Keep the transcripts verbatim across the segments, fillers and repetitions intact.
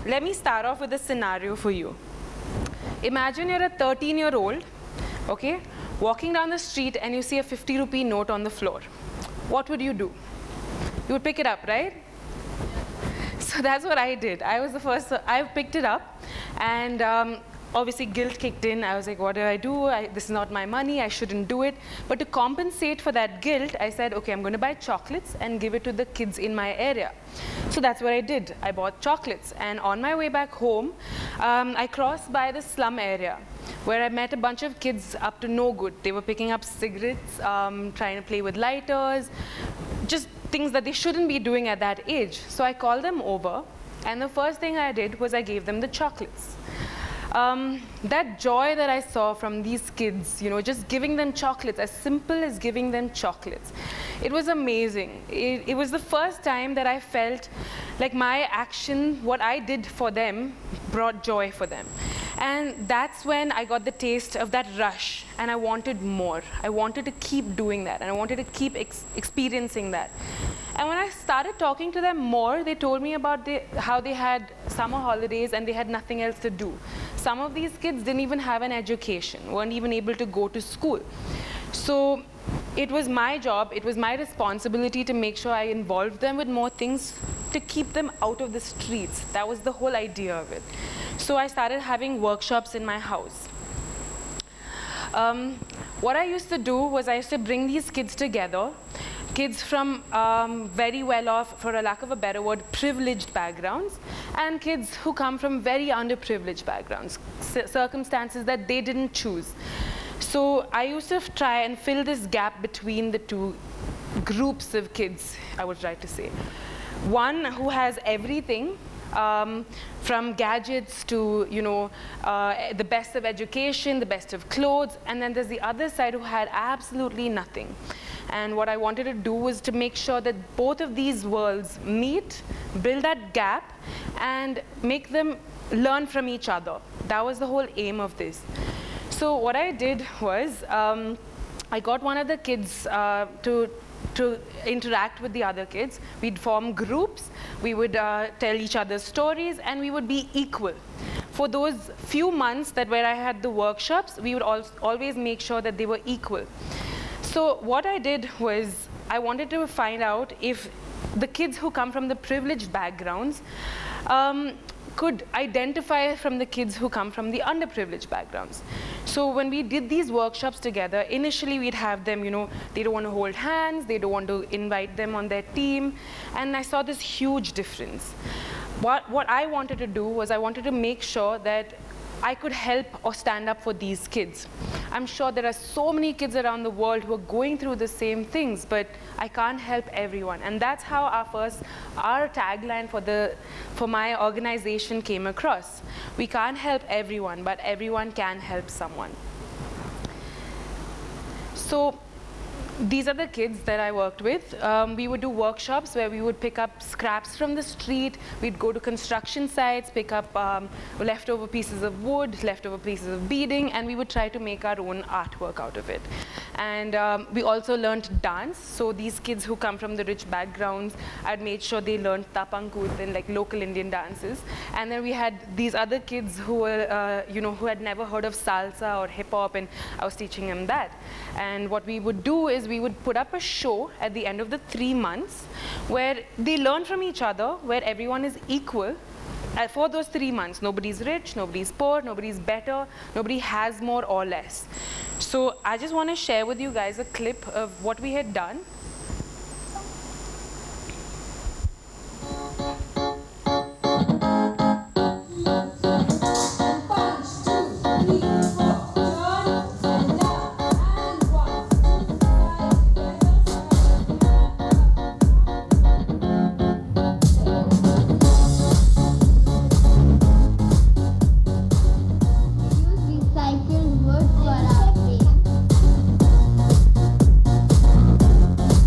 let me start off with a scenario for you. Imagine you're a thirteen-year-old, okay, walking down the street and you see a fifty rupee note on the floor. What would you do? You would pick it up, right? So that's what I did. I was the first, I picked it up, and um, obviously guilt kicked in. I was like, what do I do? I, this is not my money, I shouldn't do it. But to compensate for that guilt, I said, okay, I'm going to buy chocolates and give it to the kids in my area. So that's what I did. I bought chocolates, and on my way back home, um, I crossed by the slum area, where I met a bunch of kids up to no good. They were picking up cigarettes, um, trying to play with lighters, just things that they shouldn't be doing at that age. So I called them over, and the first thing I did was I gave them the chocolates. Um, that joy that I saw from these kids, you know, just giving them chocolates, as simple as giving them chocolates, it was amazing. It, it was the first time that I felt like my action, what I did for them, brought joy for them. And that's when I got the taste of that rush, and I wanted more. I wanted to keep doing that, and I wanted to keep ex experiencing that. And when I started talking to them more, they told me about the, how they had summer holidays and they had nothing else to do. Some of these kids didn't even have an education, weren't even able to go to school. So it was my job, it was my responsibility to make sure I involved them with more things to keep them out of the streets. That was the whole idea of it. So I started having workshops in my house. Um, what I used to do was I used to bring these kids together, kids from um, very well off, for a lack of a better word, privileged backgrounds, and kids who come from very underprivileged backgrounds, circumstances that they didn't choose. So I used to try and fill this gap between the two groups of kids, I would try to say. One who has everything, um, from gadgets to, you know, uh, the best of education, the best of clothes, and then there's the other side who had absolutely nothing. And what I wanted to do was to make sure that both of these worlds meet, build that gap, and make them learn from each other. That was the whole aim of this. So what I did was, um, I got one of the kids uh, to to interact with the other kids. We'd form groups, we would uh, tell each other stories, and we would be equal. For those few months that where I had the workshops, we would al always make sure that they were equal. So what I did was, I wanted to find out if the kids who come from the privileged backgrounds um, could identify from the kids who come from the underprivileged backgrounds. So when we did these workshops together, initially we'd have them, you know, they don't want to hold hands, they don't want to invite them on their team, and I saw this huge difference. What, what I wanted to do was I wanted to make sure that I could help or stand up for these kids. I'm sure there are so many kids around the world who are going through the same things, but I can't help everyone. And that's how our first, our tagline for, the, for my organization came across. We can't help everyone, but everyone can help someone. So these are the kids that I worked with. Um, we would do workshops where we would pick up scraps from the street. We'd go to construction sites, pick up um, leftover pieces of wood, leftover pieces of beading, and we would try to make our own artwork out of it. And um, we also learned dance. So these kids who come from the rich backgrounds, I'd made sure they learned tapankut and like local Indian dances. And then we had these other kids who were, uh, you know, who had never heard of salsa or hip hop, and I was teaching them that. And what we would do is we would put up a show at the end of the three months where they learn from each other, where everyone is equal. Uh, for those three months, nobody's rich, nobody's poor, nobody's better, nobody has more or less. So I just want to share with you guys a clip of what we had done. Recycled wood for our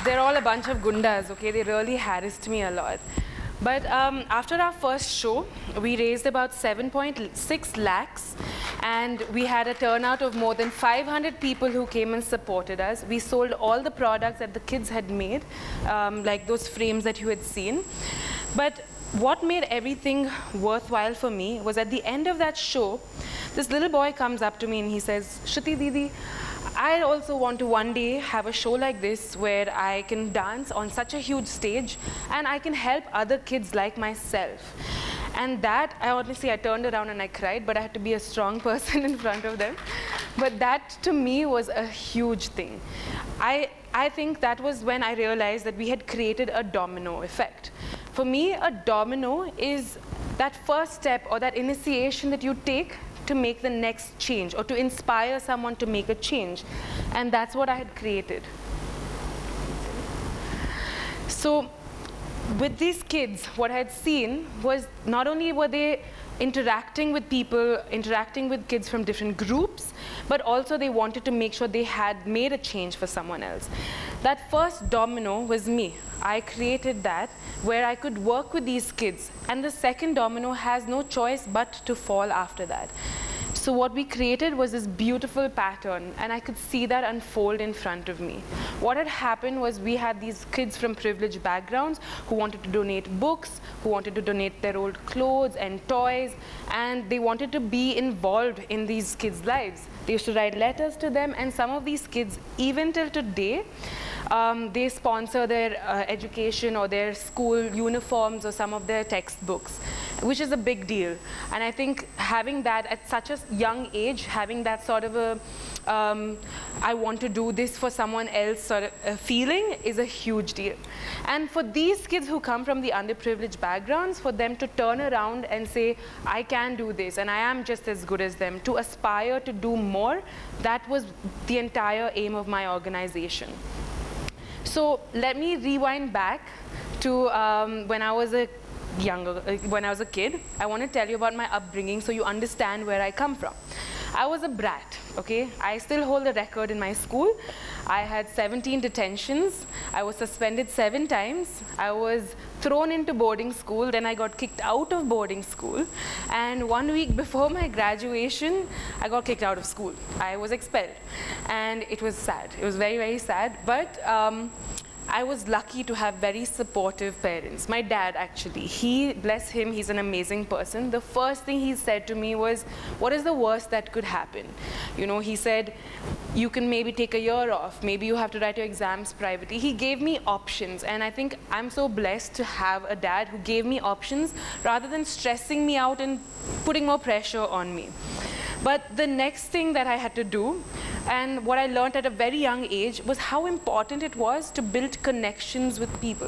they're all a bunch of gundas, okay? They really harassed me a lot. But um, after our first show, we raised about seven point six lakhs, and we had a turnout of more than five hundred people who came and supported us. We sold all the products that the kids had made, um, like those frames that you had seen. But what made everything worthwhile for me was at the end of that show, this little boy comes up to me and he says, Shruthi Didi, I also want to one day have a show like this where I can dance on such a huge stage and I can help other kids like myself. And that, I honestly, I turned around and I cried, but I had to be a strong person in front of them. But that, to me, was a huge thing. I, I think that was when I realized that we had created a domino effect. For me, a domino is that first step or that initiation that you take to make the next change or to inspire someone to make a change. And that's what I had created. So with these kids, what I had seen was not only were they interacting with people, interacting with kids from different groups, but also they wanted to make sure they had made a change for someone else. That first domino was me. I created that where I could work with these kids. And the second domino has no choice but to fall after that. So what we created was this beautiful pattern, and I could see that unfold in front of me. What had happened was we had these kids from privileged backgrounds who wanted to donate books, who wanted to donate their old clothes and toys, and they wanted to be involved in these kids' lives. They used to write letters to them, and some of these kids, even till today, Um, they sponsor their uh, education or their school uniforms or some of their textbooks, which is a big deal. And I think having that at such a young age, having that sort of a, um, I want to do this for someone else sort of a feeling is a huge deal. And for these kids who come from the underprivileged backgrounds, for them to turn around and say, I can do this and I am just as good as them, to aspire to do more, that was the entire aim of my organization. So let me rewind back to um, when I was a younger, uh, when I was a kid. I want to tell you about my upbringing so you understand where I come from. I was a brat, okay? I still hold a record in my school. I had seventeen detentions. I was suspended seven times. I was thrown into boarding school, then I got kicked out of boarding school. And one week before my graduation, I got kicked out of school. I was expelled. And it was sad. It was very, very sad. But um, I was lucky to have very supportive parents. My dad, actually, he, bless him, he's an amazing person. The first thing he said to me was, what is the worst that could happen? You know, he said, you can maybe take a year off. Maybe you have to write your exams privately. He gave me options, and I think I'm so blessed to have a dad who gave me options rather than stressing me out and putting more pressure on me. But the next thing that I had to do, and what I learned at a very young age, was how important it was to build connections with people.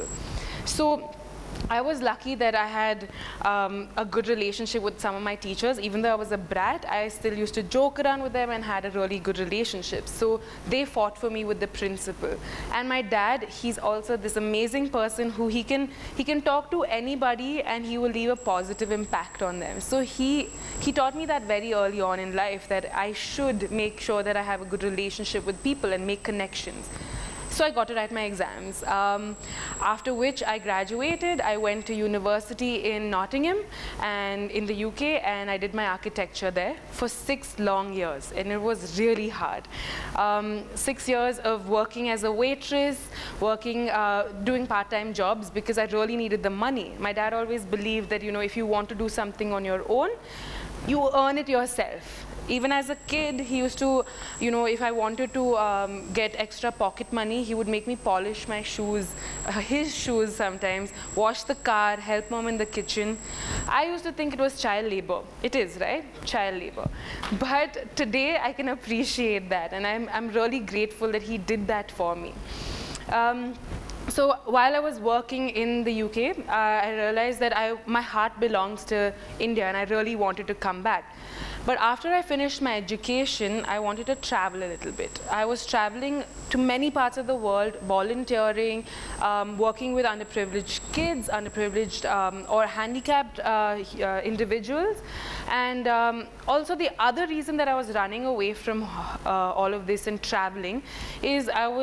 So I was lucky that I had um, a good relationship with some of my teachers. Even though I was a brat, I still used to joke around with them and had a really good relationship. So they fought for me with the principal. And my dad, he's also this amazing person who he can, he can talk to anybody and he will leave a positive impact on them. So he, he taught me that very early on in life, that I should make sure that I have a good relationship with people and make connections. So I got to write my exams, um, after which I graduated. I went to university in Nottingham and in the U K, and I did my architecture there for six long years, and it was really hard. Um, six years of working as a waitress, working, uh, doing part-time jobs because I really needed the money. My dad always believed that, you know, if you want to do something on your own, you earn it yourself. Even as a kid, he used to, you know, if I wanted to um, get extra pocket money, he would make me polish my shoes, uh, his shoes sometimes, wash the car, help mom in the kitchen. I used to think it was child labor. It is, right? Child labor. But today, I can appreciate that, and I'm, I'm really grateful that he did that for me. Um, So while I was working in the U K, uh, I realized that I, my heart belongs to India, and I really wanted to come back. But after I finished my education, I wanted to travel a little bit. I was traveling to many parts of the world, volunteering, um, working with underprivileged kids, underprivileged um, or handicapped uh, uh, individuals. And um, also the other reason that I was running away from uh, all of this and traveling is I was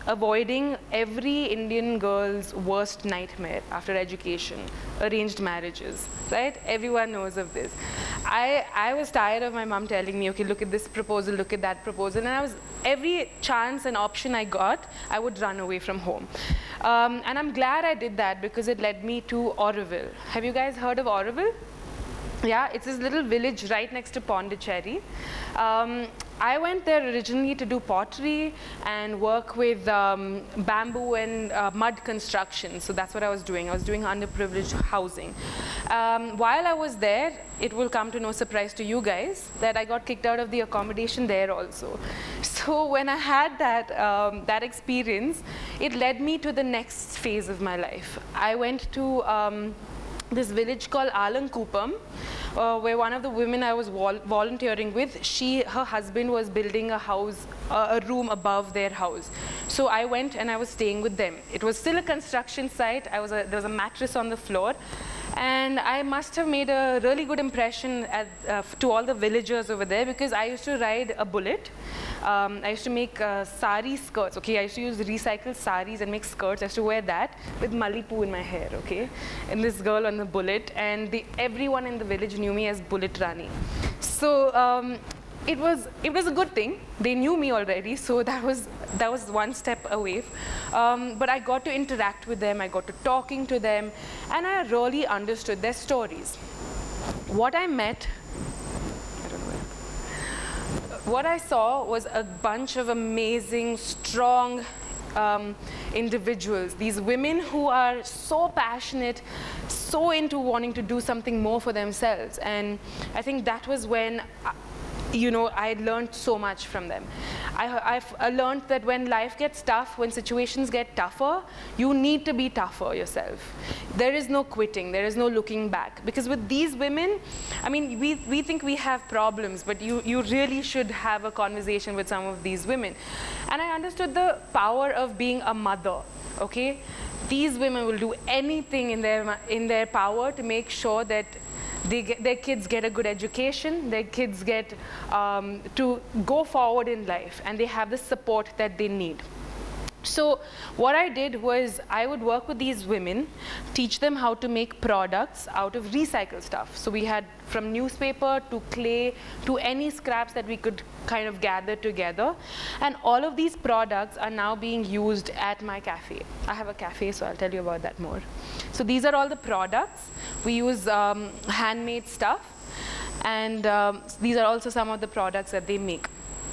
avoiding every Indian girl's worst nightmare after education, arranged marriages, right? Everyone knows of this. I, I was tired of my mom telling me, okay, look at this proposal, look at that proposal, and I was, every chance and option I got, I would run away from home. Um, and I'm glad I did that because it led me to Auroville. Have you guys heard of Auroville? Yeah, it's this little village right next to Pondicherry. Um, I went there originally to do pottery and work with um, bamboo and uh, mud construction. So that's what I was doing. I was doing underprivileged housing. Um, while I was there, it will come to no surprise to you guys that I got kicked out of the accommodation there also. So when I had that, um, that experience, it led me to the next phase of my life. I went to um, this village called Alankupam, uh, where one of the women I was vol volunteering with, she, her husband was building a house, uh, a room above their house. So I went and I was staying with them. It was still a construction site. I was a, there was a mattress on the floor. And I must have made a really good impression at, uh, to all the villagers over there because I used to ride a bullet. Um, I used to make uh, sari skirts, okay? I used to use recycled saris and make skirts. I used to wear that with Malipu in my hair, okay? And this girl on the bullet, and the, everyone in the village knew me as Bullet Rani. So um, it was, it was a good thing. They knew me already, so that was, that was one step away. Um, but I got to interact with them, I got to talking to them, and I really understood their stories. What I met, I don't know where, what I saw was a bunch of amazing, strong um, individuals. These women who are so passionate, so into wanting to do something more for themselves. And I think that was when I, you know, I learned so much from them. I, I've I learned that when life gets tough, when situations get tougher, you need to be tougher yourself. There is no quitting, there is no looking back. Because with these women, I mean, we, we think we have problems, but you, you really should have a conversation with some of these women. And I understood the power of being a mother, okay? These women will do anything in their, in their power to make sure that They get, their kids get a good education, their kids get um, to go forward in life, and they have the support that they need. So what I did was I would work with these women, teach them how to make products out of recycled stuff. So we had from newspaper to clay to any scraps that we could kind of gather together. And all of these products are now being used at my cafe. I have a cafe, so I'll tell you about that more. So these are all the products. We use um, handmade stuff. And um, these are also some of the products that they make.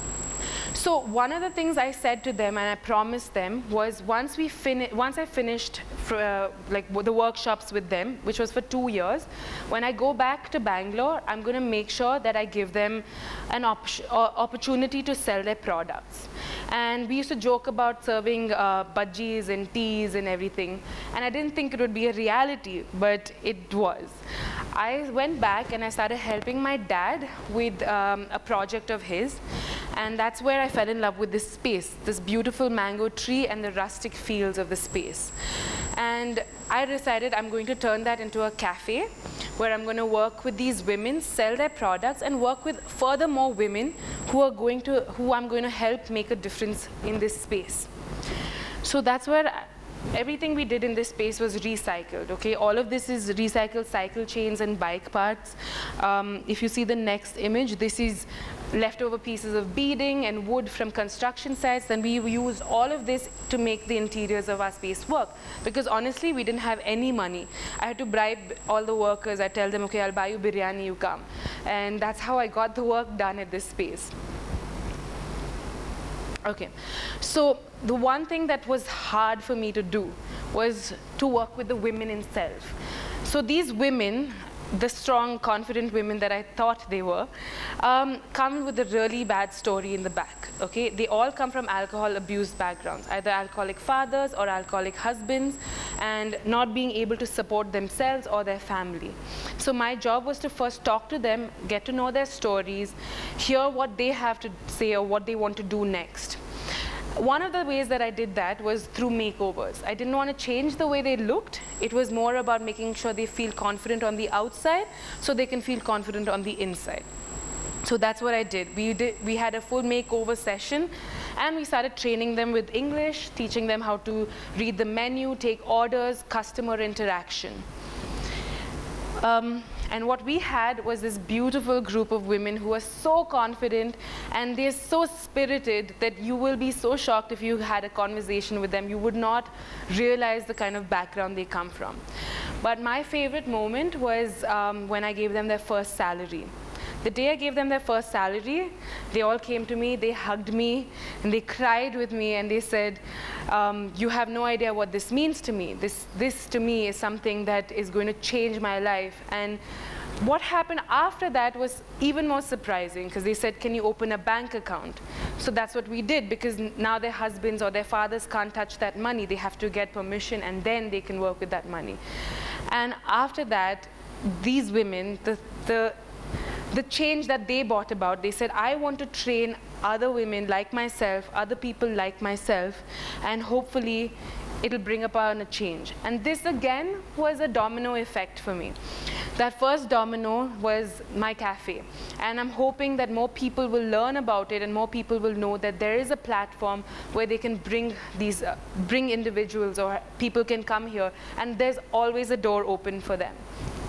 So one of the things I said to them and I promised them was once we fini once I finished for, uh, like the workshops with them, which was for two years, when I go back to Bangalore, I'm going to make sure that I give them an op uh, opportunity to sell their products. And we used to joke about serving uh, budgies and teas and everything. And I didn't think it would be a reality, but it was. I went back and I started helping my dad with um, a project of his. And that's where I fell in love with this space, this beautiful mango tree and the rustic fields of the space. And I decided I'm going to turn that into a cafe where I'm going to work with these women, sell their products, and work with furthermore women who are going to, who I'm going to help make a difference in this space. So that's where I, everything we did in this space was recycled, okay? All of this is recycled cycle chains and bike parts. Um, if you see the next image, this is leftover pieces of beading and wood from construction sites. Then we used all of this to make the interiors of our space work. Because honestly, we didn't have any money. I had to bribe all the workers. I tell them, okay, I'll buy you biryani, you come. And that's how I got the work done at this space. Okay, so the one thing that was hard for me to do was to work with the women itself. So these women, the strong, confident women that I thought they were, um, come with a really bad story in the back, okay? They all come from alcohol abuse backgrounds, either alcoholic fathers or alcoholic husbands, and not being able to support themselves or their family. So my job was to first talk to them, get to know their stories, hear what they have to say or what they want to do next. One of the ways that I did that was through makeovers. I didn't want to change the way they looked. It was more about making sure they feel confident on the outside so they can feel confident on the inside. So that's what I did. We, did. we had a full makeover session, And we started training them with English, teaching them how to read the menu, take orders, customer interaction. Um, and what we had was this beautiful group of women who were so confident, and they're so spirited that you will be so shocked if you had a conversation with them. You would not realize the kind of background they come from. But my favorite moment was um, when I gave them their first salary. The day I gave them their first salary, they all came to me, they hugged me, and they cried with me, and they said, um, you have no idea what this means to me. This, this to me is something that is going to change my life. And what happened after that was even more surprising, because they said, can you open a bank account? So that's what we did, because now their husbands or their fathers can't touch that money. They have to get permission, and then they can work with that money. And after that, these women, the, the The change that they brought about, they said, I want to train other women like myself, other people like myself, and hopefully it'll bring about a change. And this again was a domino effect for me. That first domino was my cafe. And I'm hoping that more people will learn about it, and more people will know that there is a platform where they can bring these, uh, bring individuals, or people can come here, and there's always a door open for them.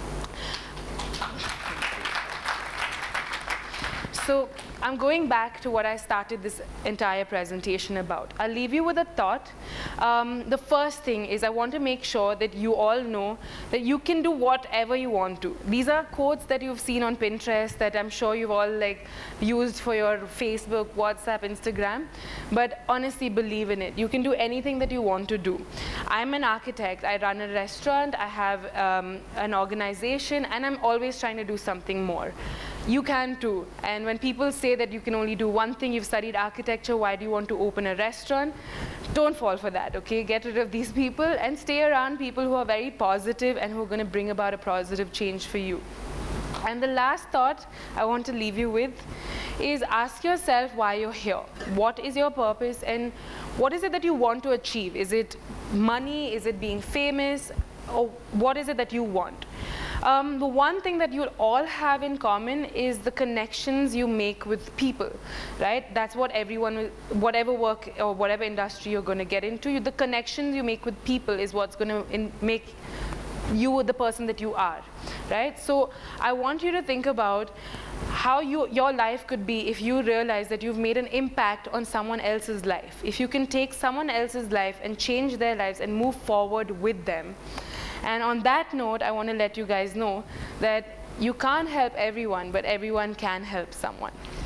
So I'm going back to what I started this entire presentation about. I'll leave you with a thought. Um, the first thing is I want to make sure that you all know that you can do whatever you want to. These are quotes that you've seen on Pinterest that I'm sure you've all like used for your Facebook, WhatsApp, Instagram. But honestly, believe in it. You can do anything that you want to do. I'm an architect. I run a restaurant. I have um, an organization. And I'm always trying to do something more. You can too. And when people say that you can only do one thing, you've studied architecture, why do you want to open a restaurant? Don't fall for that, okay? Get rid of these people and stay around people who are very positive and who are going to bring about a positive change for you. And the last thought I want to leave you with is ask yourself why you're here. What is your purpose, and what is it that you want to achieve? Is it money? Is it being famous? Or what is it that you want? Um, the one thing that you'll all have in common is the connections you make with people, right? That's what everyone, will, whatever work or whatever industry you're going to get into, the connections you make with people is what's going to make you the person that you are, right? So I want you to think about how you, your life could be if you realize that you've made an impact on someone else's life. If you can take someone else's life and change their lives and move forward with them. And on that note, I want to let you guys know that you can't help everyone, but everyone can help someone.